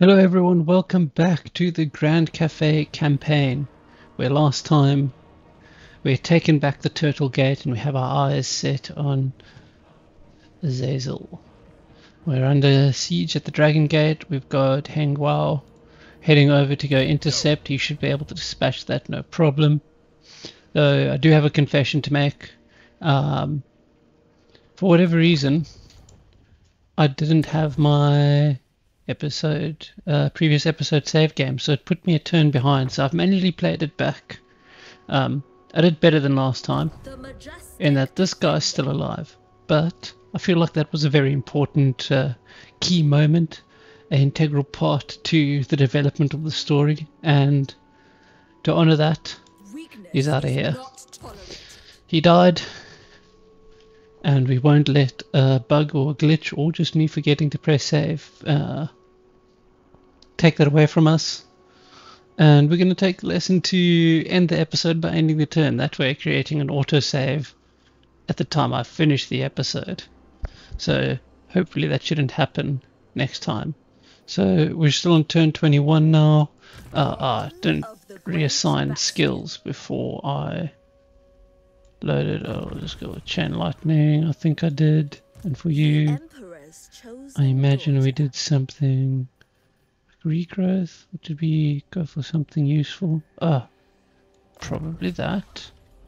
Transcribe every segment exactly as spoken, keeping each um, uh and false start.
Hello everyone, welcome back to the Grand Cathay campaign, where last time we're taken back the Turtle Gate and we have our eyes set on Azazel. We're under siege at the Dragon Gate. We've got Heng Wao heading over to go intercept. He should be able to dispatch that no problem. Though I do have a confession to make. Um, for whatever reason, I didn't have my episode uh, previous episode save game, so it put me a turn behind, so I've manually played it back. um, I did better than last time in that this guy's still alive, but I feel like that was a very important uh, key moment, an integral part to the development of the story, and to honor that, he's out of here. He died, and we won't let a bug or a glitch or just me forgetting to press save uh, take that away from us. And we're going to take the lesson to end the episode by ending the turn. That way creating an autosave at the time I finish the episode. So hopefully that shouldn't happen next time. So we're still on turn twenty-one now. Uh, I didn't reassign skills before I loaded. I'll just go with chain lightning. I think I did. And for you, I imagine we did something like regrowth. Or did we go for something useful? Ah, probably that.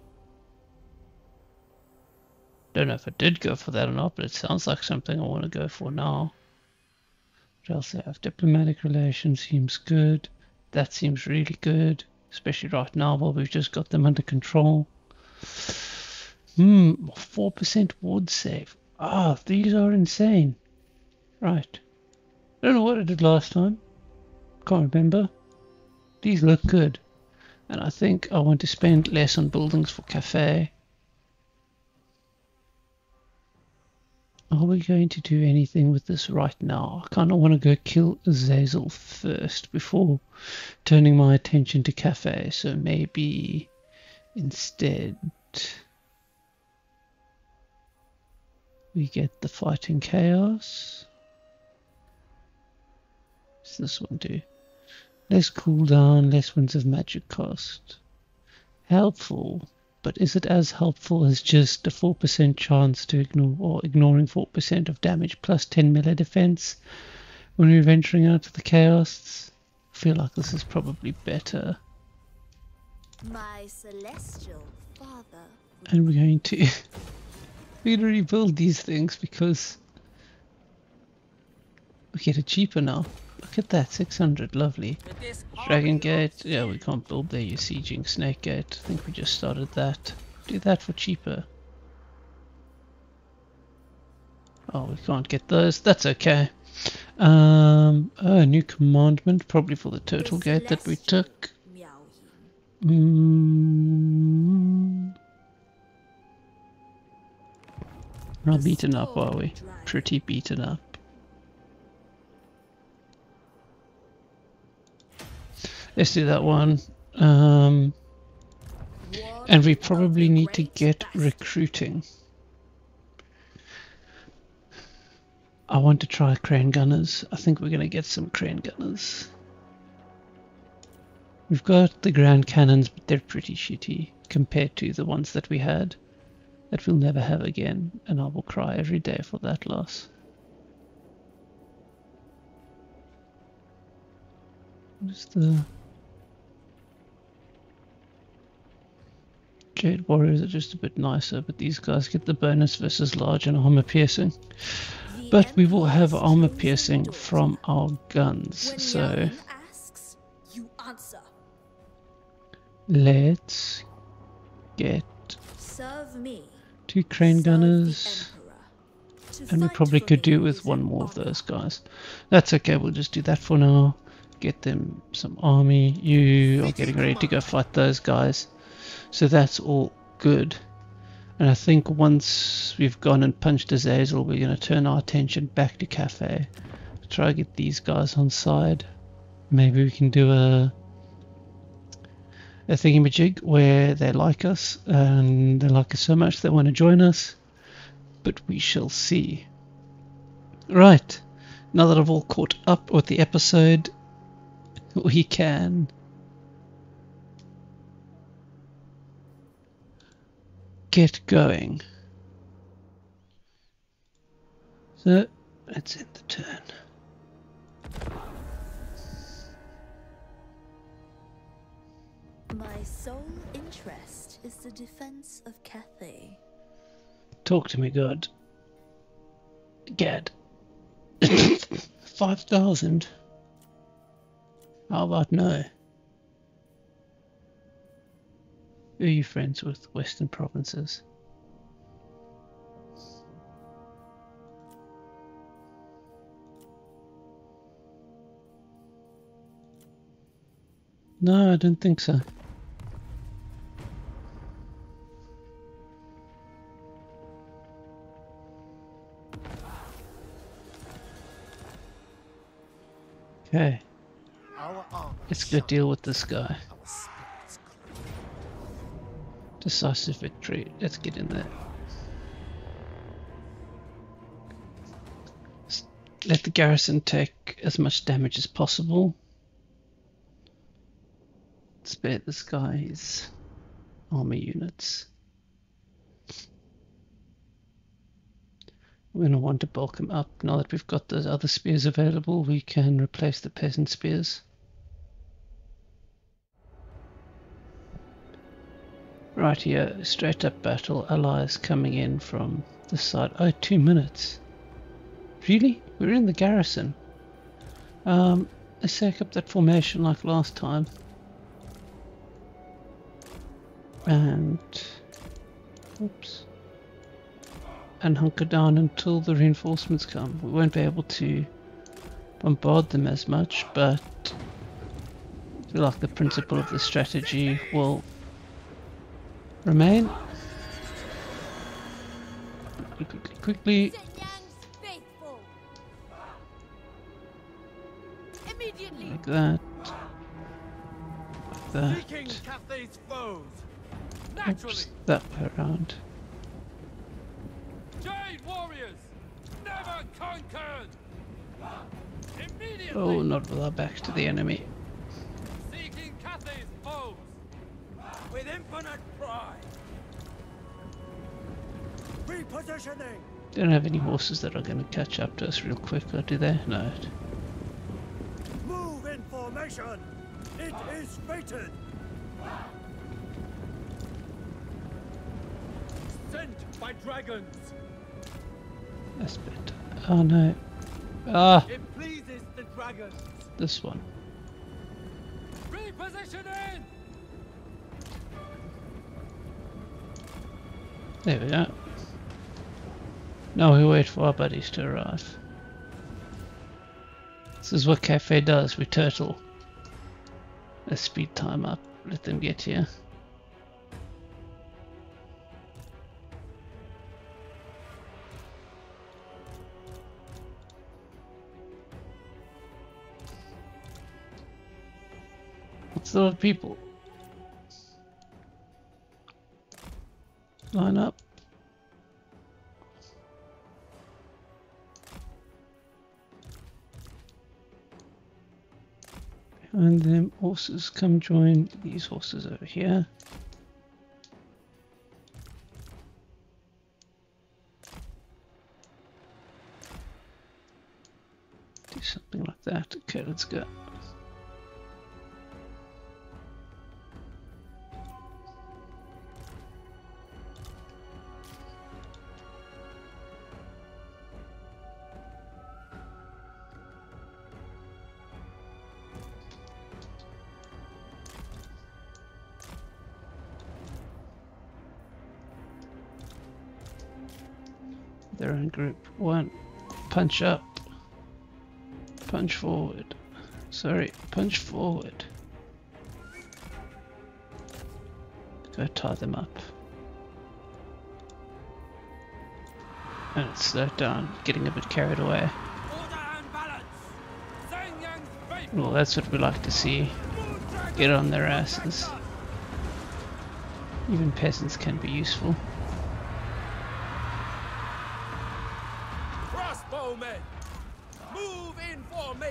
Don't know if I did go for that or not, but it sounds like something I want to go for now. What else do I have? Diplomatic relations seems good. That seems really good, especially right now while we've just got them under control. Hmm, four percent ward save. Ah, these are insane. Right. I don't know what I did last time. Can't remember. These look good. And I think I want to spend less on buildings for Cathay. Are we going to do anything with this right now? I kind of want to go kill Azazel first before turning my attention to Cathay. So maybe instead we get the fighting chaos. What's this one do? Less cooldown, less winds of magic cost. Helpful, but is it as helpful as just a four percent chance to ignore, or ignoring four percent of damage plus ten melee defense when we're venturing out to the chaos? I feel like this is probably better. My celestial father. And we're going to we're going to rebuild these things because we get it cheaper now. Look at that, six hundred, lovely. Dragon Gate, yeah, we can't build there, you're sieging Snake Gate. I think we just started that. Do that for cheaper. Oh, we can't get those, that's okay. Um, oh, a new commandment, probably for the Turtle Gate that we took. Mm. We're not beaten up, are we? Pretty beaten up. Let's do that one. Um, and we probably need to get recruiting. I want to try crane gunners. I think we're going to get some crane gunners. We've got the grand cannons, but they're pretty shitty compared to the ones that we had. That we'll never have again. And I will cry every day for that loss. What's the... Jade Warriors are just a bit nicer, but these guys get the bonus versus large and armor piercing. But we will have armor piercing from our guns, so let's get two crane gunners, and we probably could do with one more of those guys. That's okay, we'll just do that for now. Get them some army. You are getting ready to go fight those guys. So that's all good. And I think once we've gone and punched Azazel, we're going to turn our attention back to Cathay. Try to get these guys on side. Maybe we can do a, a thingamajig where they like us, and they like us so much they want to join us. But we shall see. Right. Now that I've all caught up with the episode, we can get going. So let's end the turn. My sole interest is the defense of Cathay. Talk to me, God. Gad. Five thousand. How about no? Who are you friends with? Western provinces. No, I don't think so. Okay. Let's go deal with this guy. Decisive victory. Let's get in there. Let the garrison take as much damage as possible. Spare this guy his army units. We're going to want to bulk him up. Now that we've got those other spears available, we can replace the peasant spears. Right here, straight up battle, allies coming in from the side. Oh, two minutes. Really? We're in the garrison. Um, let's take up that formation like last time. And... oops. And hunker down until the reinforcements come. We won't be able to bombard them as much, but I feel like the principle of the strategy will remain. Quickly, quickly. Like that. Like that. Oops, that way around. Warriors, never conquered. Immediately. Oh, not with our backs to the enemy. Seeking Cathay's foes with infinite pride. Repositioning. Don't have any horses that are going to catch up to us real quick, or do they? No. Move in formation. It is fated. Sent by dragons. That's better. Oh no. Ah! It pleases the dragons. This one. Repositioning. There we go. Now we wait for our buddies to arrive. This is what Cathay does. We turtle. Let's speed time up. Let them get here. What's the other people? Line up. Behind them, horses come join these horses over here. Do something like that. Okay, let's go. Their own group. One. Punch up. Punch forward. Sorry, punch forward. Go tie them up. And it's slowed down, getting a bit carried away. Well, that's what we like to see. Get on their asses. Even peasants can be useful. Crossbowmen, move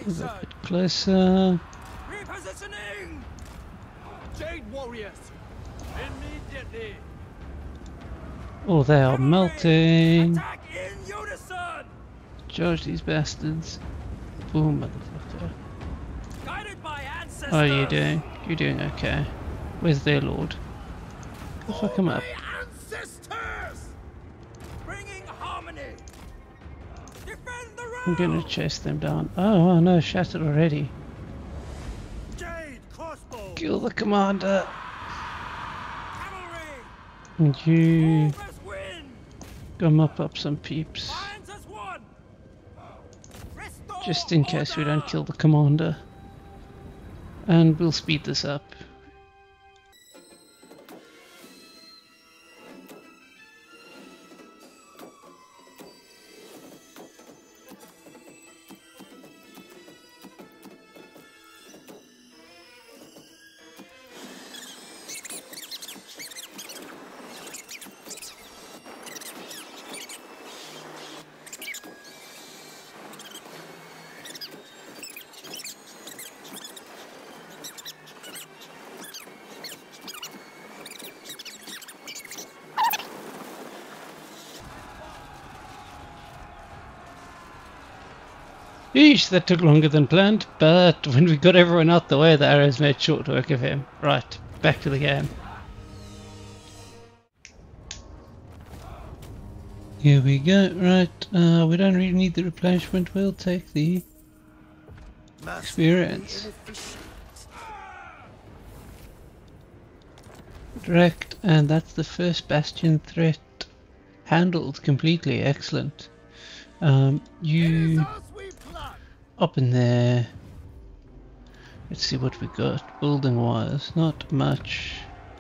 Move a bit closer. Repositioning! Jade warriors! Immediately! Oh, they are melting. Attack in unison! Charge these bastards. Boom, motherfucker. Guided by ancestors! How are you doing? You're doing okay. Where's their lord? Go fuck him up. Ancestors! Bringing harmony! Defend the road! I'm gonna chase them down. Oh, oh no, shattered already. Jade crossbow! Kill the commander. Cavalry! And you Move as wind! go mop up some peeps. Lines as one! Restore Just in case we don't order! kill the commander. And we'll speed this up. Eesh, that took longer than planned, but when we got everyone out the way, the arrows made short work of him. Right, back to the game. Here we go, right, uh, we don't really need the replenishment, we'll take the experience. Direct, and that's the first bastion threat handled completely, excellent. Um, you up in there. Let's see what we got. Building wise, not much.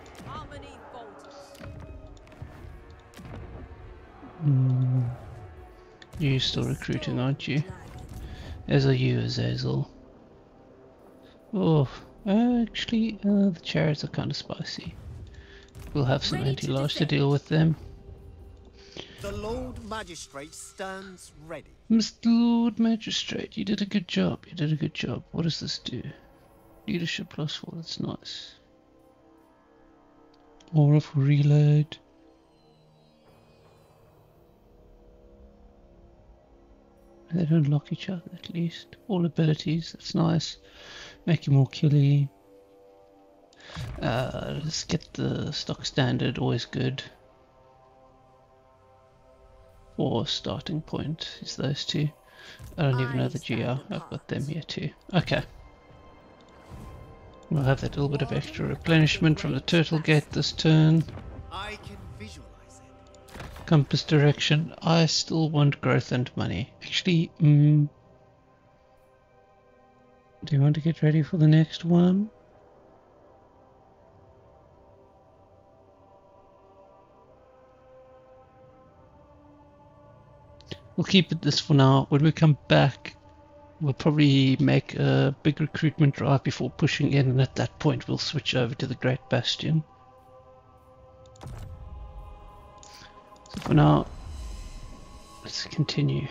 Mm. You're still recruiting, aren't you? As are you, Azazel. Oh, actually, uh, the chariots are kind of spicy. We'll have some anti-large to deal with them. The Lord Magistrate stands ready. Mister Lord Magistrate, you did a good job. You did a good job. What does this do? Leadership plus four, that's nice. Aura for reload. They don't lock each other at least. All abilities, that's nice. Make you more killy. Uh, let's get the stock standard, always good. Or starting point is those two. I don't even know the G R. I've got them here too. Okay. We'll have that little bit of extra replenishment from the turtle gate this turn. I can visualize it. Compass direction. I still want growth and money. Actually, mm, do you want to get ready for the next one? We'll keep it this for now. When we come back, we'll probably make a big recruitment drive before pushing in, and at that point we'll switch over to the Great Bastion. So for now, let's continue.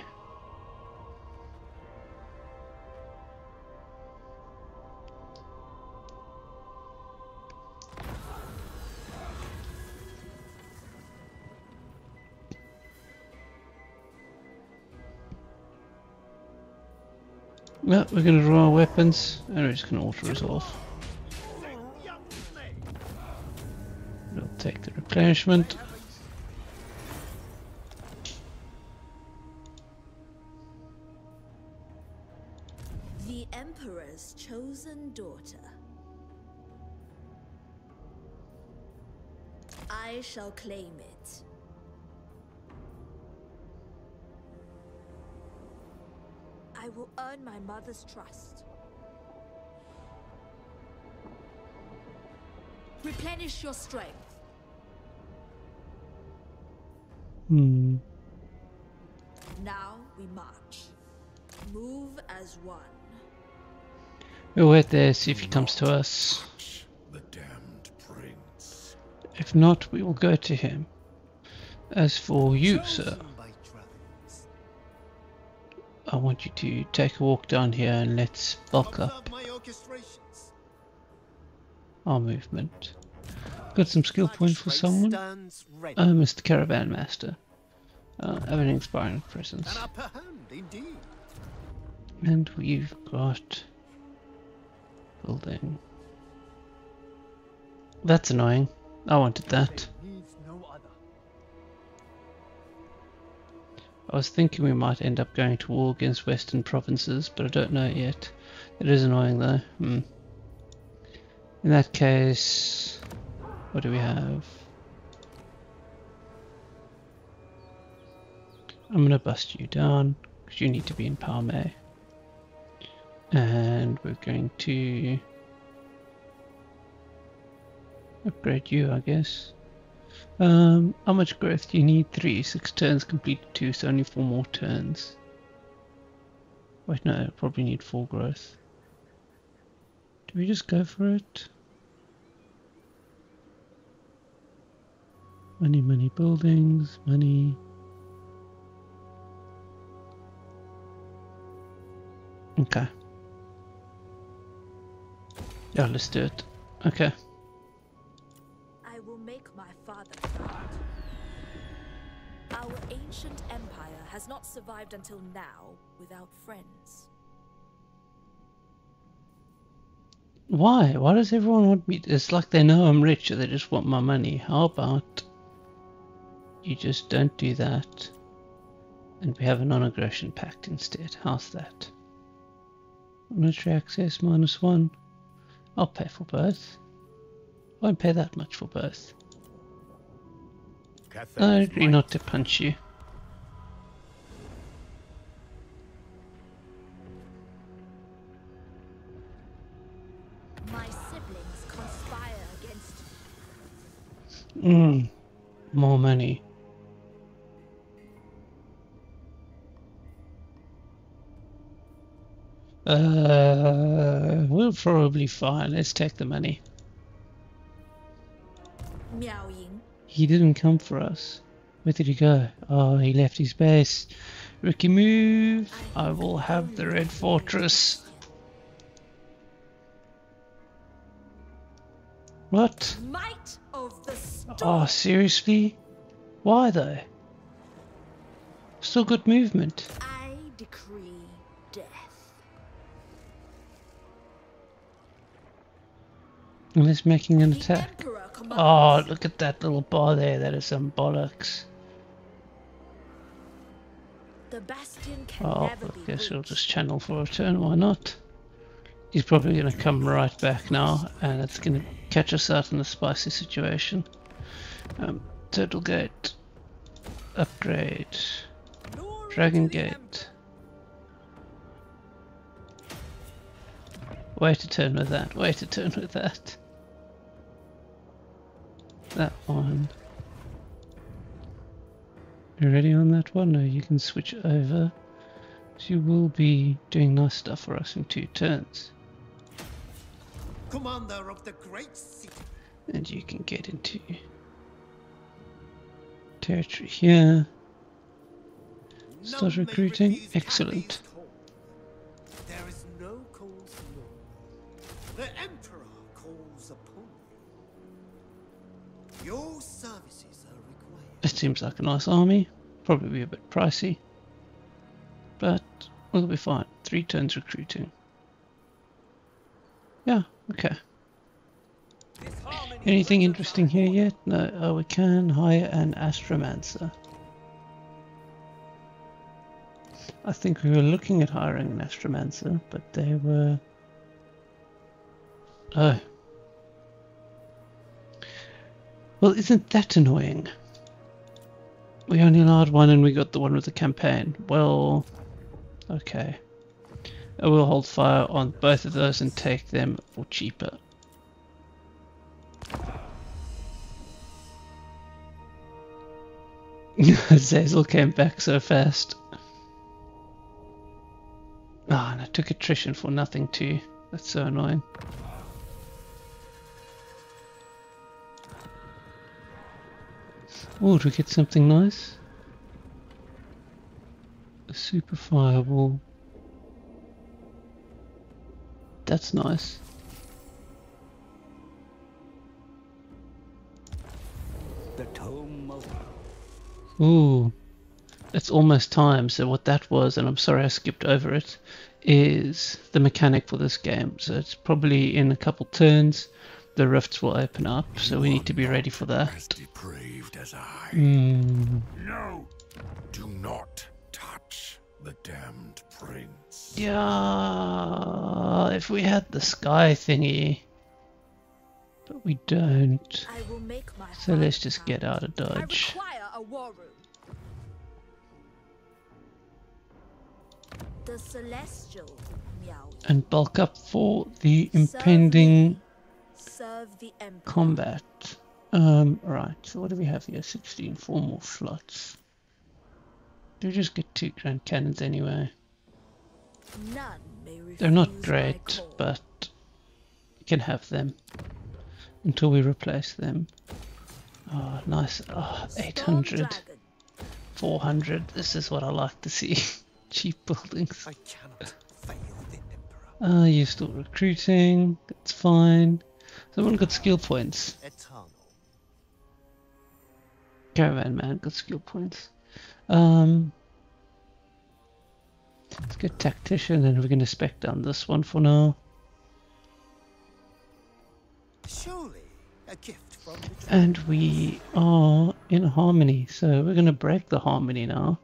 Well, we're going to draw our weapons, and we're just going to auto-resolve. We'll take the replenishment. The Emperor's chosen daughter. I shall claim it. I will earn my mother's trust. Replenish your strength. Hmm. Now we march. Move as one. We'll wait there, see if he comes to us. The damned prince. If not, we will go to him. As for you, sir, Chosen by dragons. I want you to take a walk down here and let's bulk up My orchestrations. our movement. Got some skill points for Magistrate someone. stands ready. Uh, Mister Caravan Master. Uh, have an inspiring presence. An upper hand, indeed. And we've got building. That's annoying. I wanted that. Needs no other. I was thinking we might end up going to war against Western provinces, but I don't know yet. It is annoying though. Hmm. In that case, what do we have? I'm gonna bust you down because you need to be in Palme. And we're going to upgrade you, I guess. Um, how much growth do you need? Three. Six turns completed two, so only four more turns. Wait, no, probably need four growth. Do we just go for it? Money, money, buildings, money. Okay. Yeah, let's do it. Okay. I will make my father proud. Our ancient empire has not survived until now without friends. Why? Why does everyone want me? It's like they know I'm rich, or they just want my money. How about you just don't do that, and we have a non-aggression pact instead? How's that? Military access minus one. I'll pay for both. I won't pay that much for both. Cathay I is agree might. not to punch you. My siblings conspire against you. Mmm. More money. Uh, we'll probably fine. Let's take the money. Miao Ying. He didn't come for us. Where did he go? Oh, he left his base. Ricky move. I will have the Red Fortress. What? Might of the storm. Oh, seriously? Why though? Still good movement. I decree death. Unless making an The attack. Emperor Oh, commands. look at that little bar there. That is some bollocks. The bastion can Oh, never I be guess we'll reached. just channel for a turn. Why not? He's probably going to come right back now, and it's going to catch us out in a spicy situation. Um, Turtle Gate. Upgrade. Glory Dragon to the Gate. Wait a turn with that. Wait a turn with that. That one. You ready on that one? No, you can switch over. So you will be doing nice stuff for us in two turns. Commander of the great city. And you can get into territory here. Start None may recruiting. refuse Excellent. Cathay's call. There is no cause law. The Emperor calls upon you. Your services are required. It seems like a nice army. Probably be a bit pricey. But we'll be fine. Three turns recruiting. Yeah, okay. This harmony Anything represents interesting our here order. yet? No. Oh, we can hire an astromancer. I think we were looking at hiring an astromancer, but they were... Oh. Well, isn't that annoying? We only allowed one and we got the one with the campaign. Well, okay. I will hold fire on both of those and take them for cheaper. Zazel came back so fast. Ah, oh, and I took attrition for nothing too. That's so annoying. Oh, do we get something nice? A super fireball. That's nice. The tome of Ooh, it's almost time. So what that was, and I'm sorry I skipped over it, is the mechanic for this game. So it's probably in a couple turns the rifts will open up, so we need to be ready for that. As depraved as I. Mm. No, do not touch the damned prince. Yeah, if we had the sky thingy, but we don't. I will make my So let's heart just count. get out of I dodge require a war room. The celestial meow. and bulk up for the impending Serve the emperor. combat. Um, right, so what do we have here? sixteen, four more slots. Do we just get two grand cannons anyway? None may refuse They're not my great, call. but we can have them until we replace them. Oh, nice. Oh, eight hundred, Storm four hundred. This is what I like to see. Cheap buildings. I cannot fail the Emperor. Ah, you're still recruiting. That's fine. Someone got skill points. Eternal. Caravan man got skill points. Um, let's get tactician, and we're going to spec down this one for now. Surely a gift from the tree. And we are in harmony, so we're going to break the harmony now.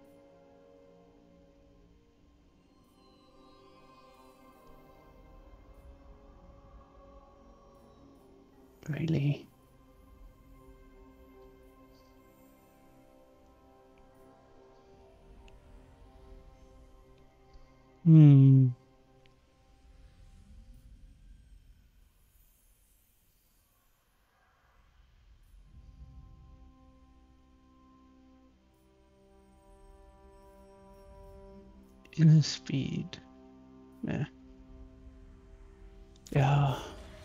Really? Hmm. Inner speed. Yeah. Yeah.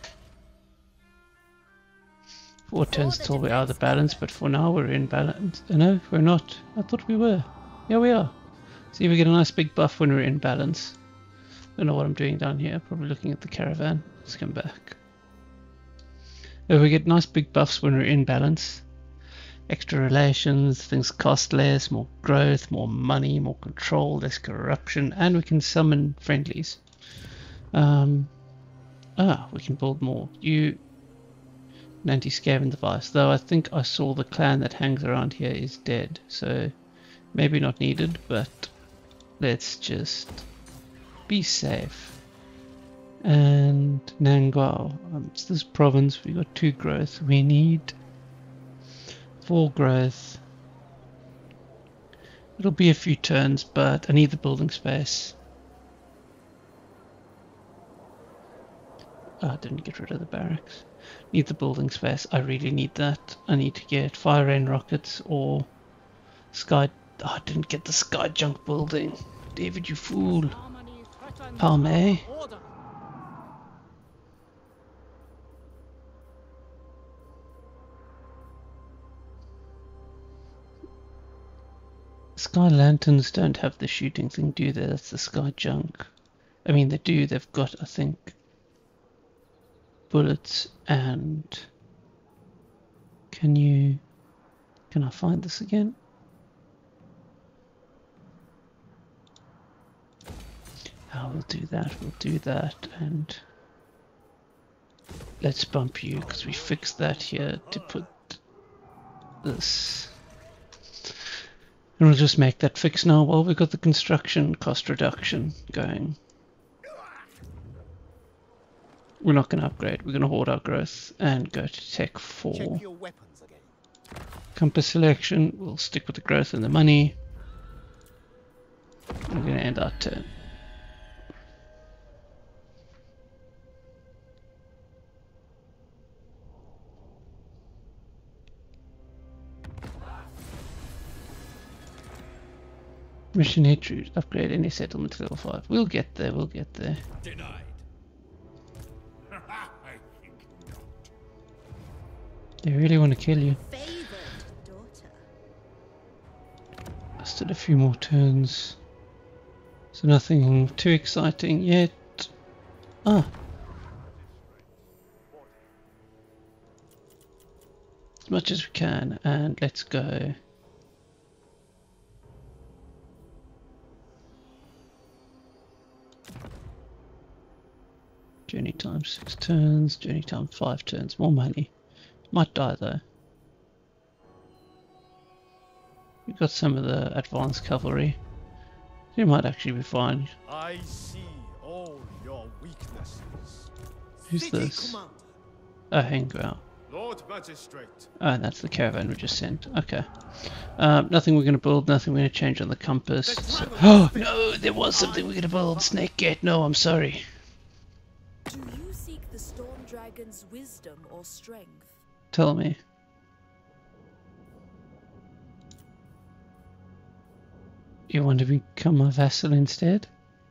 Four turns till we're out of balance, but for now we're in balance. Uh, no, we're not. I thought we were. Yeah, we are. See, we get a nice big buff when we're in balance. Don't know what I'm doing down here. Probably looking at the caravan. Let's come back. Uh, we get nice big buffs when we're in balance. Extra relations, things cost less, more growth, more money, more control, less corruption, and we can summon friendlies. Um, ah, we can build more. You, an anti-scaven device. Though I think I saw the clan that hangs around here is dead, so maybe not needed, but let's just be safe. And Nangwao, um, it's this province. We got two growth. We need four growth. It'll be a few turns, but I need the building space. Oh, I didn't get rid of the barracks. Need the building space. I really need that. I need to get fire rain rockets or sky. Oh, I didn't get the sky junk building. David, you fool. Palme. Sky lanterns don't have the shooting thing, do they? That's the sky junk. I mean, they do. They've got, I think, bullets and... Can you... Can I find this again? Oh, we'll do that. We'll do that. And let's bump you, because we fixed that here to put this... And we'll just make that fix now while we've got the construction cost reduction going. We're not going to upgrade, we're going to hoard our growth and go to tech four. Check your weapons again. Compass selection, we'll stick with the growth and the money. We're going to end our turn. Mission hit route, upgrade any settlement to level five. We'll get there, we'll get there. Denied. I think not. They really want to kill you. Favored daughter. I still a few more turns. So nothing too exciting yet. Ah. As much as we can, and let's go. Journey time six turns, journey time five turns, more money. Might die though. We've got some of the advanced cavalry. You might actually be fine. I see all your weaknesses. Who's City this? Commander. Oh, Hengwell. Lord Magistrate. Oh, that's the caravan we just sent. Okay. Um, nothing we're going to build, nothing we're going to change on the compass. So oh, no, there was something we're going to build. Snake Gate, no, I'm sorry. Do you seek the Storm Dragon's wisdom or strength? Tell me. You want to become my vassal instead?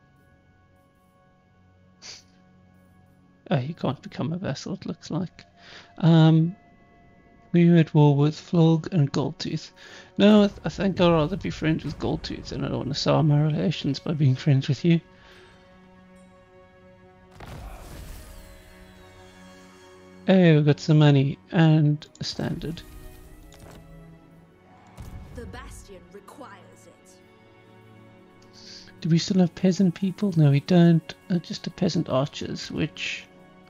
Oh, you can't become a vassal, it looks like. Um, we were at war with Flog and Goldtooth. No, I, th I think I'd rather be friends with Goldtooth, and I don't want to sour my relations by being friends with you. Hey, we got some money and a standard. The bastion requires it. Do we still have peasant people? No, we don't. Uh, just a peasant archers, which...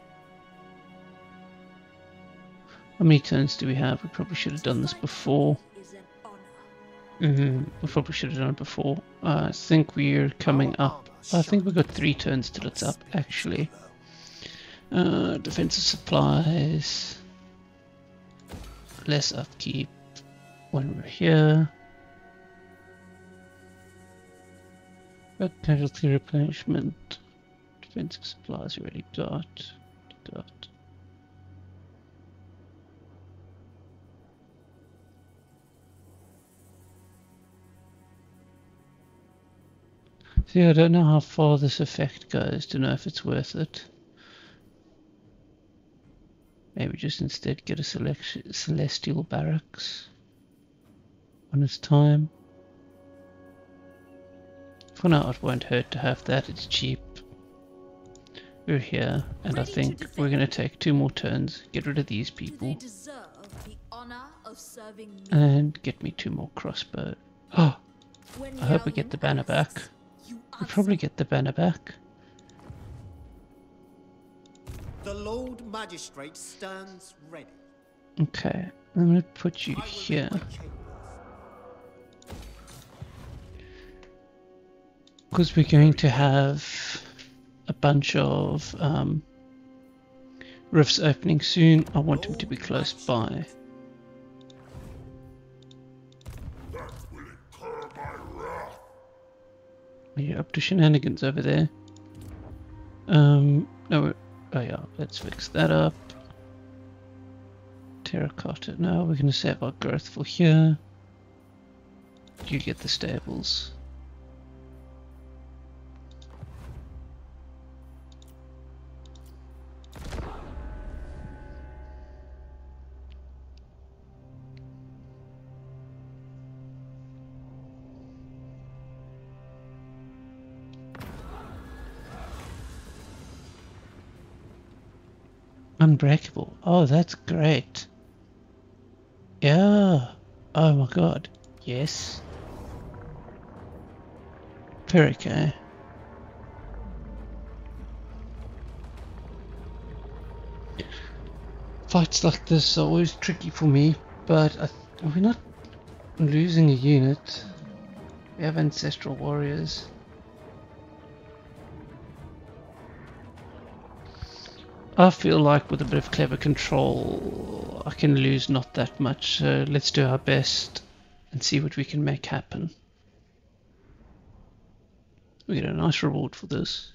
How many turns do we have? We probably should have done this before. Is an honor. Mm-hmm. We probably should have done it before. Uh, I think we're coming up. I think we've got three turns till it's up, actually. Uh, defensive supplies. Less upkeep when we're here. But casualty replenishment. Defensive supplies we already got. Got. See, I don't know how far this effect goes to know if it's worth it. Maybe just instead get a selection, celestial barracks when it's time. For now, it won't hurt to have that, it's cheap. We're here, and I think we're going to take two more turns, get rid of these people, Do they deserve the honor of serving me? and get me two more crossbow. Oh, When I hope we Yaoyu get the banner asks, back. you We'll answer. probably get the banner back. The Lord Magistrate stands ready. Okay, I'm going to put you I will here. make my chambers. Because we're going to have a bunch of um, rifts opening soon, I want them to be close by. That will incur my wrath. Are you up to shenanigans over there? Um, no, oh yeah, let's fix that up. Terracotta, no, we're going to save our growth for here. You get the stables. Unbreakable. Oh, that's great. Yeah. Oh my god. Yes. Very okay. Fights like this are always tricky for me, but I th we're not losing a unit. We have ancestral warriors. I feel like with a bit of clever control I can lose not that much, so let's do our best and see what we can make happen. We get a nice reward for this.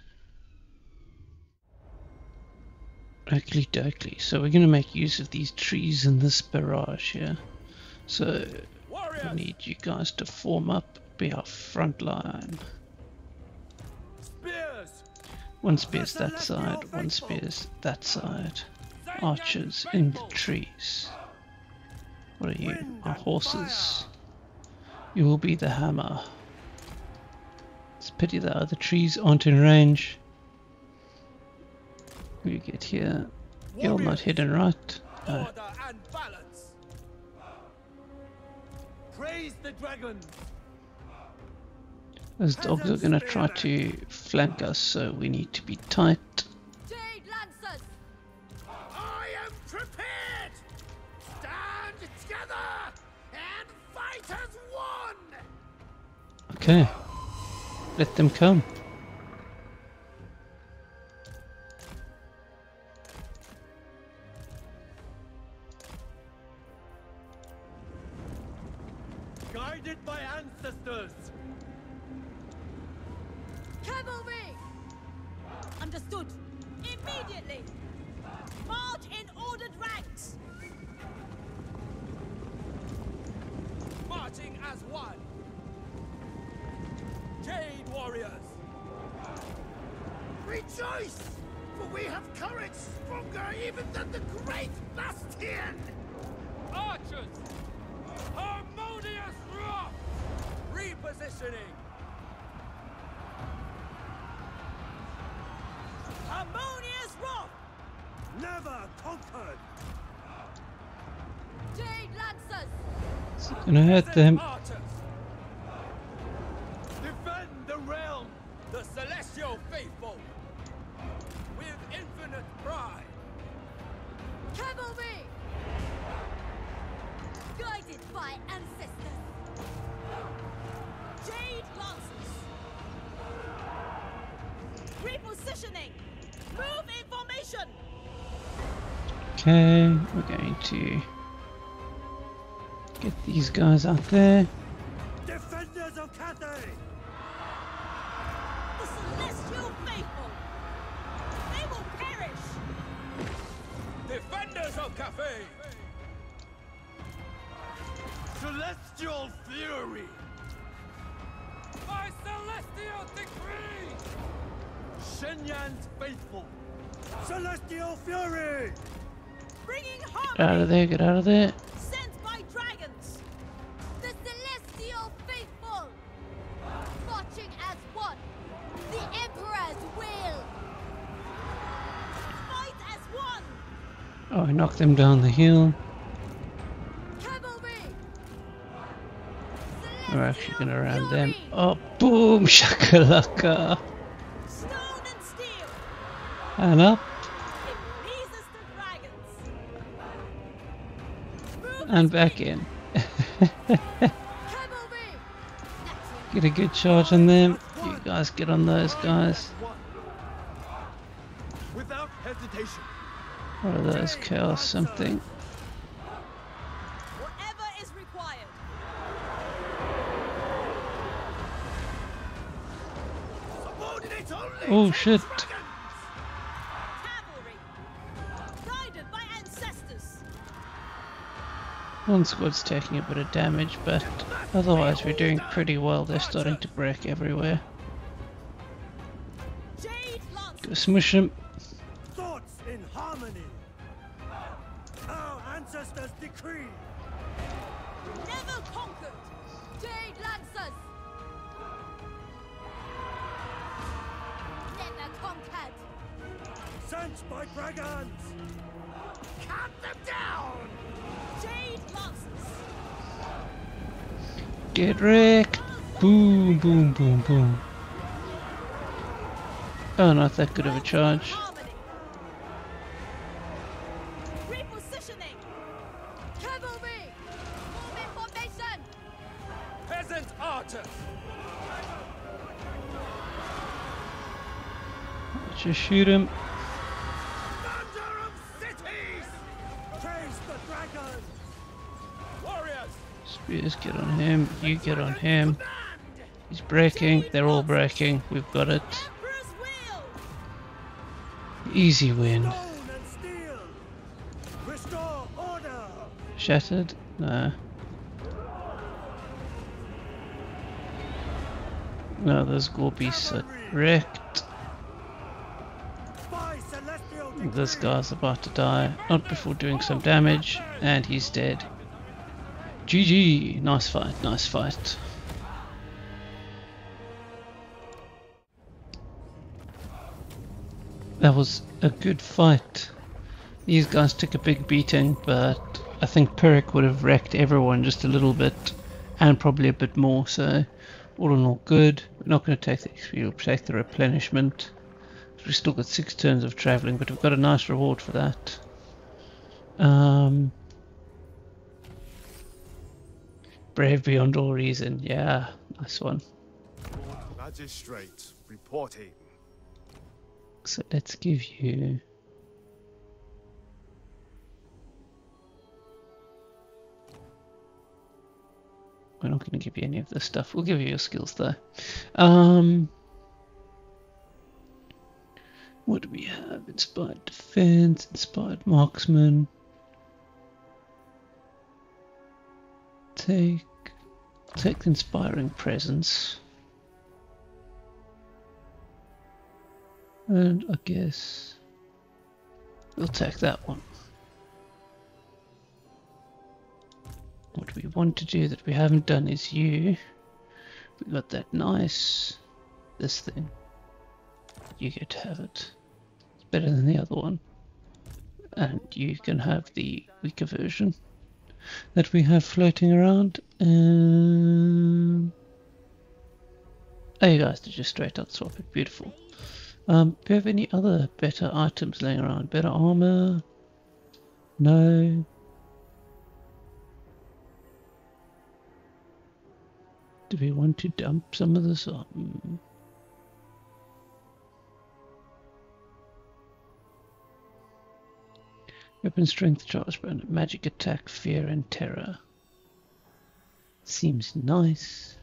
Oakley dokley, so we're going to make use of these trees in this barrage here. So we need you guys to form up, be our front line. Spears. One spear's that side, one spear's that side. Archers in the trees. What are you? Our horses. You will be the hammer. It's a pity the other trees aren't in range. We get here. You're not hidden, right? No. Order and balance. Praise the dragon. Those dogs are gonna try to flank us, so we need to be tight. Jade Lancers! I am prepared. Stand together and fight as one. Okay. Let them come. Guided by ancestors. Cavalry! Understood. Immediately! March in ordered ranks! Marching as one. Jade warriors. Rejoice! For we have courage stronger even than the great bastion! Archers! Harmonious rock! Repositioning! Harmonious rock! Never conquered! Jade Lancers! It's gonna hurt them. Archers! Defend the realm! The celestial faithful! With infinite pride! Cavalry! Guided by ancestors! Jade Lancers! Repositioning! Move in formation! Okay, we're going to get these guys out there. Defenders of Cathay! The celestial faithful! They will perish! Defenders of Cathay! Celestial fury! By celestial decree! Shenyan's faithful! Celestial fury! Bringing Get harmony! out of there, get out of there. Sent by dragons! The celestial faithful! Marching as one! The Emperor's will! Fight as one! Oh, I knocked them down the hill. Cavalry! We're actually Celestial gonna ram them. fury! Oh, boom, shakalaka. Stone and steel! And up, It pleases the dragons! Move and as back quick. in. Cavalry! Get a good charge on them. You guys get on those guys. Without hesitation. What are those? Chaos something. Whatever is required! Subordinate only Oh to shit. dragons! Cavalry! Guided by ancestors! One squad's taking a bit of damage, but otherwise we're doing pretty well. They're starting to break everywhere. Jade Lancers! Go smush them. Thoughts in harmony! Our ancestors decree! Never conquered! Jade Lancers! Never conquered! Sent by dragons! Cut them down! Jade Lancers! Get wrecked. Boom, boom, boom, boom. Oh, not that good of a charge. Harmony. Repositioning! Cavalry! Move in formation! Peasant archers! Just shoot him. Thunder of cities! Praise the dragon! Warriors! Spears, get on him. You get on him. Command! He's breaking. They're all breaking. We've got it. Emperor's will! Easy win. Stone and steel! Restore order! Shattered? No. No, those gore beasts are wrecked. By celestial decree! This guy's about to die. Not before doing some damage. And he's dead. G G. Nice fight, nice fight. That was a good fight. These guys took a big beating, but I think Perrick would have wrecked everyone just a little bit, and probably a bit more, so all in all good. We're not going to take the X P, we'll take the replenishment. We've still got six turns of travelling, but we've got a nice reward for that. Um, brave beyond all reason, yeah, nice one. Magistrate reporting. So let's give you... We're not going to give you any of this stuff. We'll give you your skills though. Um, what do we have? Inspired defense, inspired marksman. Take, take the inspiring presence. And I guess we'll take that one. What we want to do that we haven't done is you. We got that nice, this thing. You get to have it. It's better than the other one. And you can have the weaker version that we have floating around. Um, oh, you guys to just straight out swap it. Beautiful. Um, do you have any other better items laying around? Better armor? No. Do we want to dump some of this on? Weapon strength, charge burn, magic attack, fear and terror. Seems nice.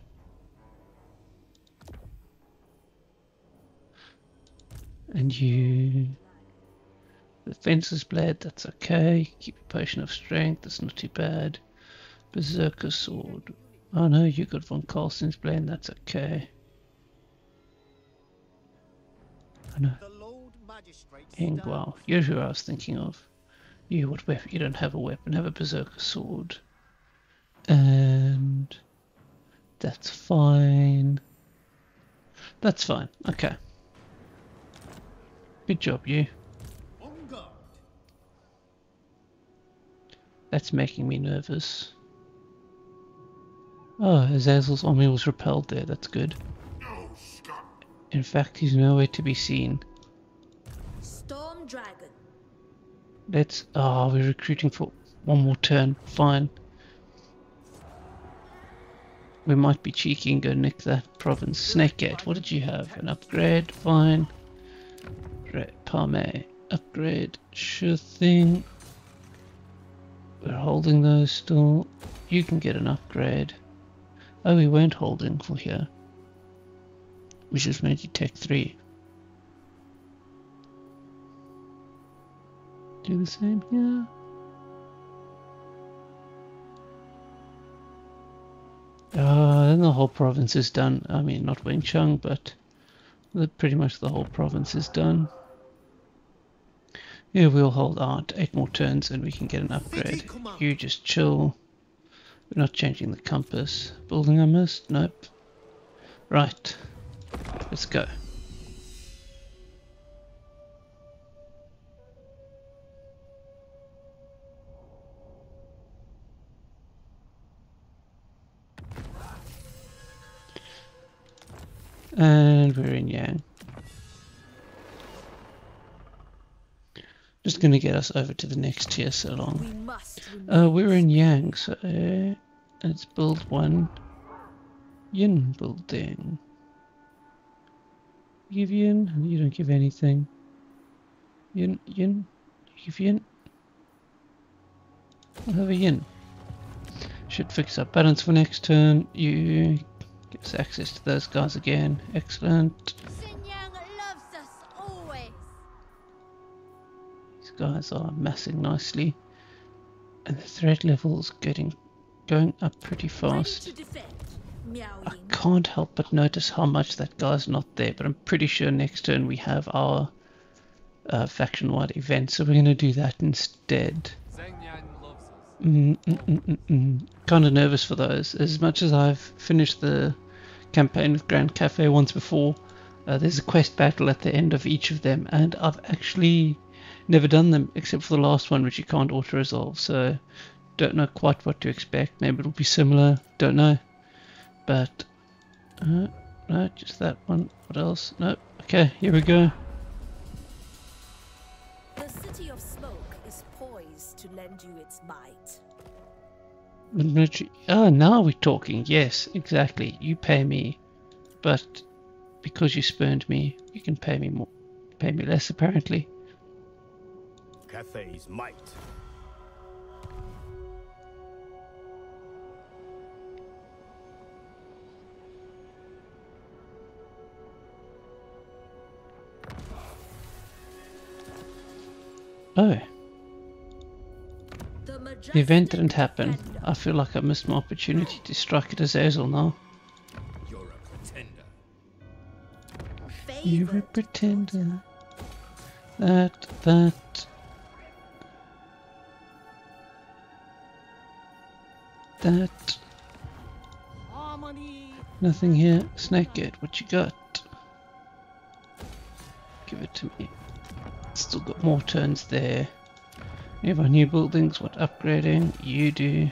And you... The fencer's blade, that's okay. Keep a potion of strength, that's not too bad. Berserker sword. Oh no, you got Von Carlson's blade, that's okay. Oh no. Ingwell, you're who I was thinking of. You, what weapon? You don't have a weapon, have a Berserker sword. And... that's fine. That's fine, okay. Good job, you. That's making me nervous. Oh, Azazel's army was repelled there, that's good. In fact, he's nowhere to be seen. Storm Dragon. Let's... Oh, we're recruiting for one more turn, fine. We might be cheeky and go nick that province. Snakegate, what did you have? An upgrade, fine. Parme, upgrade, sure thing. We're holding those still. You can get an upgrade. Oh, we weren't holding for here. We just made you tech three. Do the same here. Uh, then the whole province is done. I mean, not Wing Chun, but the, pretty much the whole province is done. Yeah, we'll hold out eight more turns and we can get an upgrade. You just chill. We're not changing the compass. Building I missed? Nope. Right. Let's go. And we're in Yang. Just going to get us over to the next tier so long. We must Uh, we're in Yang, so uh, let's build one yin building. Give yin? You don't give anything. Yin, yin, you give yin. I'll have a yin. Should fix up balance for next turn. You give us access to those guys again. Excellent. loves us always. These guys are massing nicely. And the threat level's getting going up pretty fast. I can't help but notice how much that guy's not there, but I'm pretty sure next turn we have our uh, faction-wide event, so we're going to do that instead. Mm, mm, mm, mm, mm. Kind of nervous for those. As much as I've finished the campaign of Grand Cathay once before, Uh, there's a quest battle at the end of each of them, and I've actually never done them except for the last one, which you can't auto-resolve, so don't know quite what to expect. Maybe it'll be similar, don't know. But, uh, no, just that one. What else? No. Okay, here we go. The City of Smoke is poised to lend you its might. Military. Oh, now we're talking. Yes, exactly. You pay me, but because you spurned me, you can pay me more. Pay me less, apparently. Cathay's might. Oh, The, the event didn't happen. I feel like I missed my opportunity to strike at Azazel now. You're a pretender. You're a pretender. That, that. That. Harmony. Nothing here. Snakehead, what you got? Give it to me. Still got more turns there. We have our new buildings. What upgrading? You do.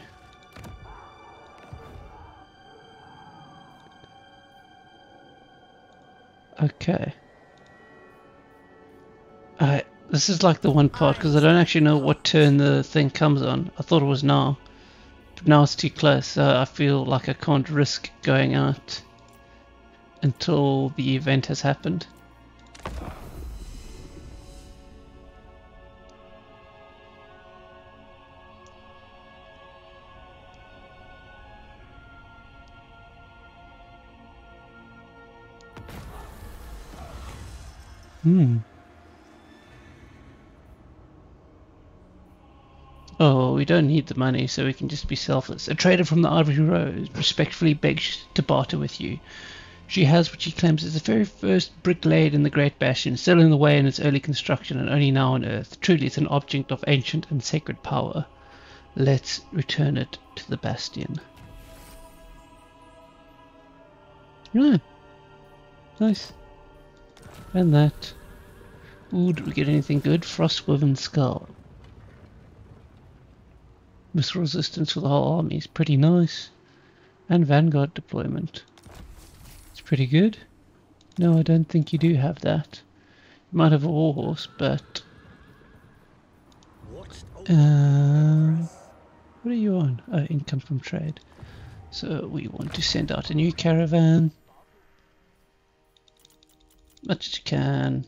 Okay. Alright, this is like the one part because I don't actually know what turn the thing comes on. I thought it was now. But now it's too close, so I feel like I can't risk going out until the event has happened. Hmm. Oh, we don't need the money, so we can just be selfless. A trader from the Ivory Rose respectfully begs to barter with you. She has what she claims is the very first brick laid in the Great Bastion, still in the way in its early construction and only now on Earth. Truly, it's an object of ancient and sacred power. Let's return it to the Bastion. Yeah. Nice. And that. Ooh, did we get anything good? Frostwoven Skull. Missile resistance for the whole army is pretty nice. And Vanguard deployment. It's pretty good. No, I don't think you do have that. You might have a warhorse, but... Um, what are you on? Oh, income from trade. So we want to send out a new caravan. Much as you can.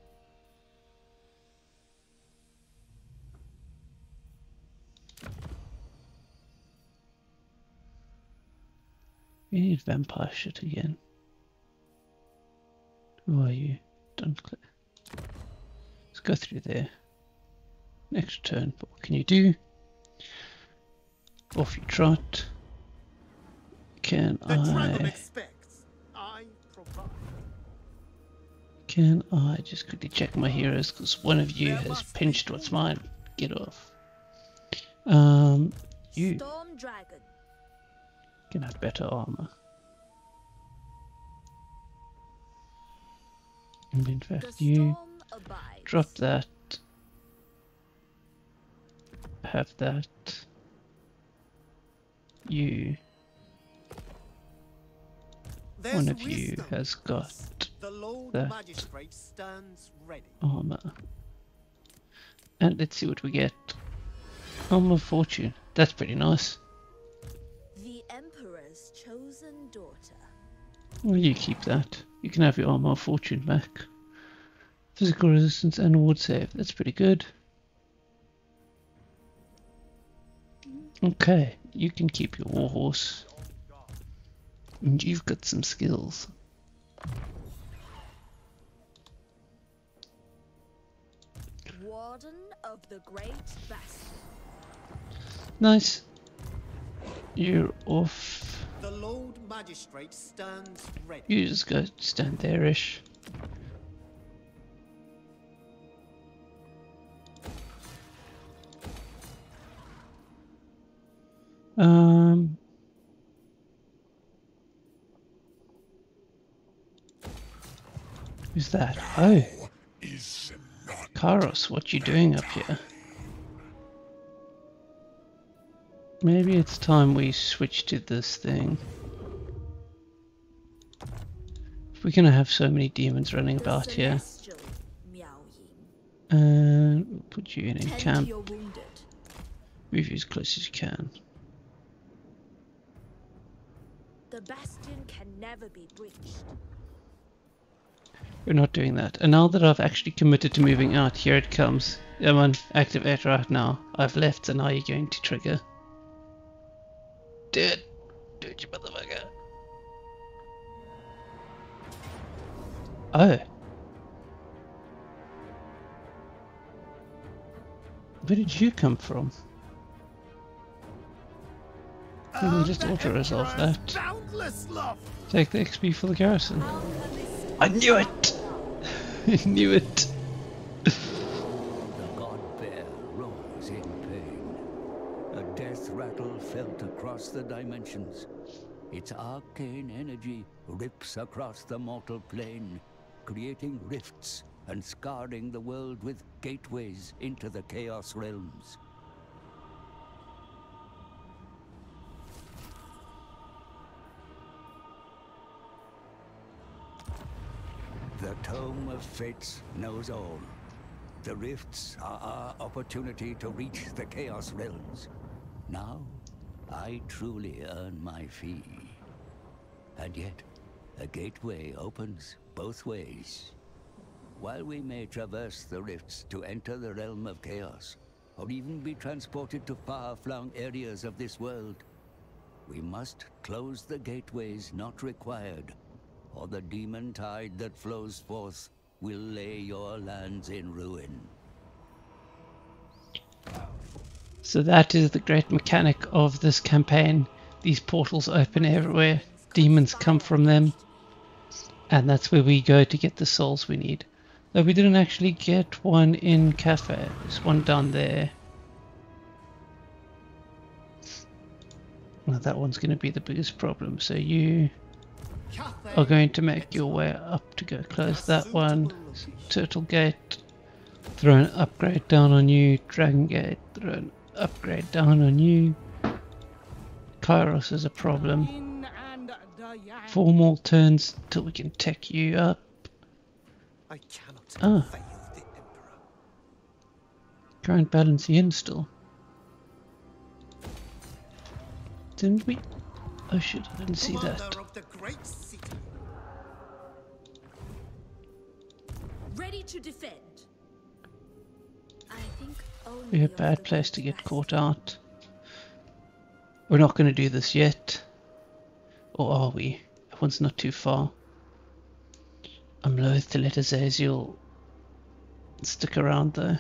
We need vampire shit again. Who are you? Don't click. Let's go through there. Next turn, what can you do? Off you trot. Can The dragon I... expects. I provide. Can I just quickly check my heroes because one of you has pinched what's mine. Get off. Um, you Storm Dragon. can have better armor. And in The fact, you storm abides. drop that. Have that. You. There's One of you wisdom. has got The Lord that. Magistrate stands ready. armor. And let's see what we get. Armor of Fortune. That's pretty nice. The Emperor's chosen daughter. Well, you keep that. You can have your Armor of Fortune back. Physical resistance and ward save. That's pretty good. Okay, you can keep your warhorse. And you've got some skills. Warden of the Great Bastion. Nice. You're off. The Lord Magistrate stands ready. You just go stand there-ish. Um... Who's that? Oh, Is not Kairos, what you doing up here? Maybe it's time we switch to this thing. If we're gonna have so many demons running The about here. celestial Miao Ying. And we'll put you in in Tend to camp. your wounded. Move you as close as you can. The bastion can never be breached. We're not doing that. And now that I've actually committed to moving out, here it comes. Come on, activate right now. I've left, so now you're going to trigger. Do it. Do it, you motherfucker. Oh. Where did you come from? We can just auto-resolve that. Boundless love. Take the X P for the garrison. I knew it! I knew it! The god bear roars in pain. A death rattle felt across the dimensions. Its arcane energy rips across the mortal plane, creating rifts and scarring the world with gateways into the Chaos realms. The Tome of Fates knows all. The rifts are our opportunity to reach the Chaos realms. Now, I truly earn my fee. And yet, a gateway opens both ways. While we may traverse the rifts to enter the realm of chaos, or even be transported to far-flung areas of this world, we must close the gateways not required, or the demon tide that flows forth will lay your lands in ruin. So that is the great mechanic of this campaign. These portals open everywhere, demons come from them, and that's where we go to get the souls we need. Though we didn't actually get one in Cathay, there's one down there. Well, that one's going to be the biggest problem, so you are going to make your way up to go close that one. Turtle Gate, throw an upgrade down on you. Dragon Gate, throw an upgrade down on you. Kairos is a problem. Four more turns till we can tech you up. I cannot Ah. fail the Emperor. Can't balance the in still. Didn't we? Oh shit, I didn't see that. Commander of the great city. Ready to defend. I think only We're a of bad the place to get best. caught out. We're not going to do this yet. Or are we? That one's not too far. I'm loath to let Azazel stick around though.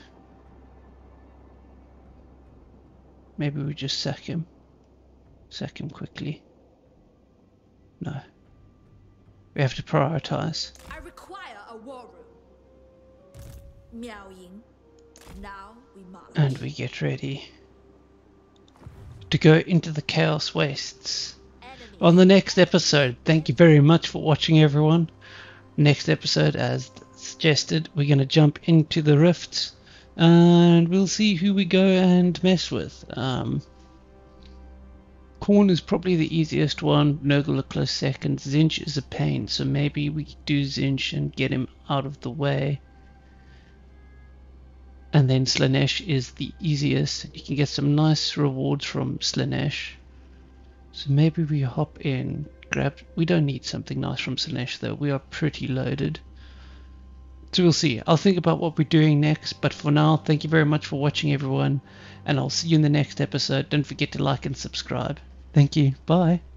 Maybe we just sack him. Sack him quickly. No. We have to prioritize. I require a war room. Miao Ying. Now we march. And we get ready to go into the Chaos Wastes. Enemy. On the next episode, thank you very much for watching everyone. Next episode, as suggested, we're going to jump into the rifts and we'll see who we go and mess with. Um, Korn is probably the easiest one, Nurgle a close second, Zinch is a pain, so maybe we do Zinch and get him out of the way. And then Slanesh is the easiest. You can get some nice rewards from Slanesh. So maybe we hop in, grab... We don't need something nice from Slanesh though, we are pretty loaded. So we'll see. I'll think about what we're doing next, but for now, thank you very much for watching everyone, and I'll see you in the next episode. Don't forget to like and subscribe. Thank you. Bye.